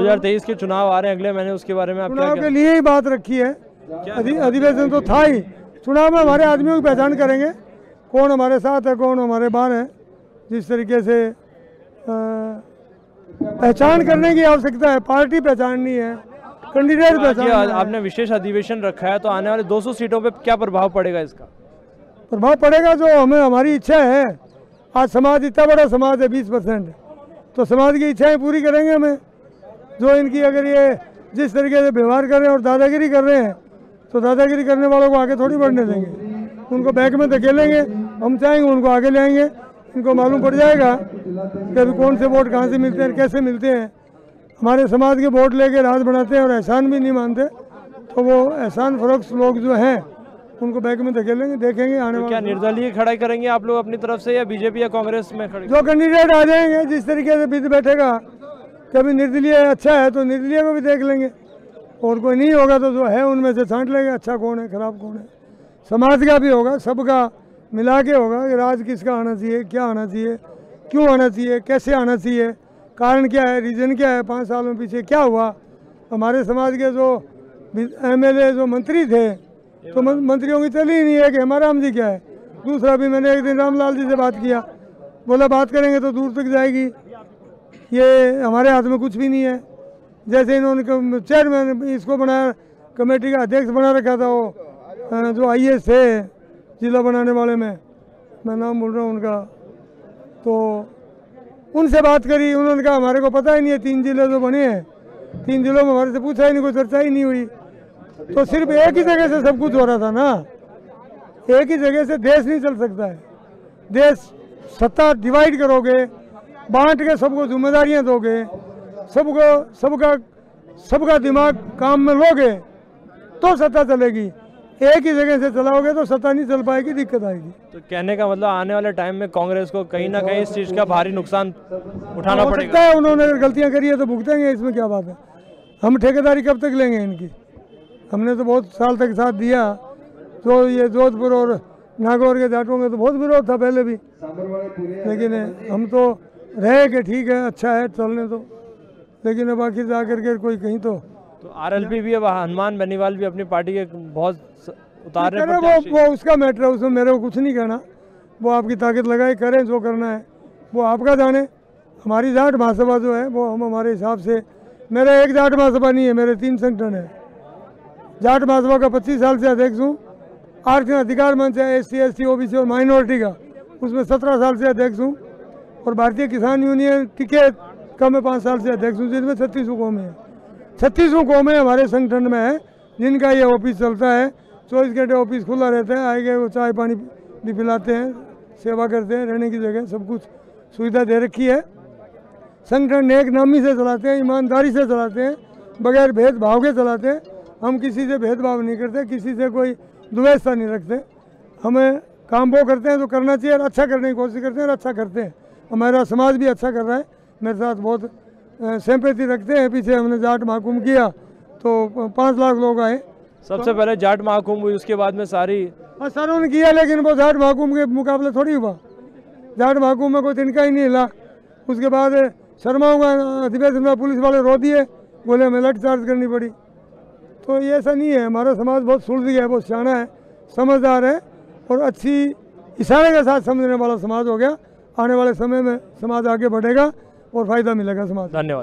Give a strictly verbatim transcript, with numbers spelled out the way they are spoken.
दो हज़ार तेईस के चुनाव आ रहे हैं अगले महीने, उसके बारे में आप चुनाव के लिए ही बात रखी है। अधिवेशन तो था ही, चुनाव में हमारे आदमियों की पहचान करेंगे, कौन हमारे साथ है कौन हमारे बाहर है। जिस तरीके से पहचान करने की आवश्यकता है, पार्टी पहचाननी है, कैंडिडेट पहचान। आपने विशेष अधिवेशन रखा है तो आने वाले दो सौ सीटों पे क्या प्रभाव पड़ेगा इसका? प्रभाव पड़ेगा जो हमें हमारी इच्छा है। आज समाज इतना बड़ा समाज है, बीस परसेंट, तो समाज की इच्छाएं पूरी करेंगे हमें। जो इनकी अगर ये जिस तरीके से व्यवहार कर रहे हैं और दादागिरी कर रहे हैं, तो दादागिरी करने वालों को आगे थोड़ी बढ़ने देंगे, उनको बैक में धकेलेंगे। हम चाहेंगे उनको आगे ले आएंगे। इनको मालूम पड़ जाएगा कि अभी कौन से वोट कहाँ से मिलते हैं, कैसे मिलते हैं। हमारे समाज के वोट लेके राज बनाते हैं और एहसान भी नहीं मानते, तो वो एहसान फरोख्त लोग जो हैं उनको बैक में धकेलेंगे। देखेंगे आने वाले। क्या निर्दलीय खड़ा करेंगे आप लोग अपनी तरफ से या बीजेपी या कांग्रेस में खड़े? जो कैंडिडेट आ जाएंगे, जिस तरीके से बीत बैठेगा, कभी निर्दलीय अच्छा है तो निर्दलीय को भी देख लेंगे, और कोई नहीं होगा तो जो है उनमें से छांट लेंगे, अच्छा कौन है खराब कौन है। समाज का भी होगा, सबका मिला के होगा कि राज किसका आना चाहिए, क्या आना चाहिए, क्यों आना चाहिए, कैसे आना चाहिए, कारण क्या है, रीज़न क्या है, पाँच सालों पीछे क्या हुआ। हमारे समाज के जो एम एल ए जो मंत्री थे, तो मंत्रियों की चली ही नहीं है कि हमारा हम जी क्या है। दूसरा भी मैंने एक दिन रामलाल जी से बात किया, बोला बात करेंगे तो दूर तक जाएगी, ये हमारे हाथ में कुछ भी नहीं है। जैसे इन्होंने चेयरमैन इसको बनाया, कमेटी का अध्यक्ष बना रखा था, वो जो आई एस थे जिला बनाने वाले में, मैं नाम बोल रहा हूँ उनका, तो उनसे बात करी, उन्होंने कहा हमारे को पता ही नहीं है, तीन जिले जो बने हैं, तीन जिलों में हमारे से पूछा ही नहीं, कोई चर्चा ही नहीं हुई। तो सिर्फ एक ही जगह से सब कुछ हो रहा था ना, एक ही जगह से देश नहीं चल सकता है। देश सत्ता डिवाइड करोगे, बांट के सबको जिम्मेदारियां दोगे, सबको सबका सबका दिमाग काम में लोगे तो सत्ता चलेगी। एक ही जगह से चलाओगे तो सत्ता नहीं चल पाएगी, दिक्कत आएगी। तो कहने का मतलब आने वाले टाइम में कांग्रेस को कहीं ना कहीं इस चीज़ का भारी नुकसान उठाना पड़ेगा है। उन्होंने अगर गलतियां करी है तो भुगतेंगे, इसमें क्या बात है। हम ठेकेदारी कब तक लेंगे इनकी? हमने तो बहुत साल तक साथ दिया। तो ये जोधपुर और नागौर के जाटों में तो बहुत विरोध था पहले भी, लेकिन हम तो रहे कि ठीक है, अच्छा है, चलने दो। लेकिन अब आखिर जा करके कोई कहीं तो तो आरएलपी भी, अब हनुमान बेनीवाल भी अपनी पार्टी के बहुत उतार रहे। वो वो उसका मैटर है, उसमें मेरे को कुछ नहीं कहना। वो आपकी ताकत लगाए, करें जो करना है, वो आपका जाने। हमारी जाट महासभा जो है वो हम हमारे हिसाब से, मेरा एक जाट महासभा नहीं है, मेरे तीन संगठन है। जाट महासभा का पच्चीस साल से अध्यक्ष हूँ। आरक्षण अधिकार मंच है S C S T O B C और माइनॉरिटी का, उसमें सत्रह साल से अध्यक्ष हूँ। और भारतीय किसान यूनियन टिकट का मैं पाँच साल से अध्यक्ष हूँ, जिसमें छत्तीसों कौमें हैं। छत्तीसों कौमें हमारे संगठन में है, जिनका ये ऑफिस चलता है। चौबीस घंटे ऑफिस खुला रहता है, आए गए वो चाय पानी भी पिलाते हैं, सेवा करते हैं, रहने की जगह सब कुछ सुविधा दे रखी है। संगठन नेक नामी से चलाते हैं, ईमानदारी से चलाते हैं, बगैर भेदभाव के चलाते हैं। हम किसी से भेदभाव नहीं करते, किसी से कोई द्वेषता नहीं रखते। हमें काम वो करते हैं जो करना चाहिए और अच्छा करने की कोशिश करते हैं और अच्छा करते हैं। हमारा समाज भी अच्छा कर रहा है, मेरे साथ बहुत सिंपैथी रखते हैं। पीछे हमने जाट महाकुंभ किया तो पाँच लाख लोग आए। सबसे तो, पहले जाट महाकुंभ हुई, उसके बाद में सारी हाँ सारों ने किया, लेकिन वो जाट महाकुंभ के मुकाबले थोड़ी हुआ। जाट महाकुंभ में कोई तिनका ही नहीं हिला। उसके बाद शर्माओं का अधिवेशन में पुलिस वाले रो दिए, बोले हमें लाठी चार्ज करनी पड़ी। तो ये ऐसा नहीं है। हमारा समाज बहुत सुलझ गया है, बहुत सियाना है, समझदार है और अच्छी इशारे के साथ समझने वाला समाज हो गया। आने वाले समय में समाज आगे बढ़ेगा और फायदा मिलेगा समाज। धन्यवाद।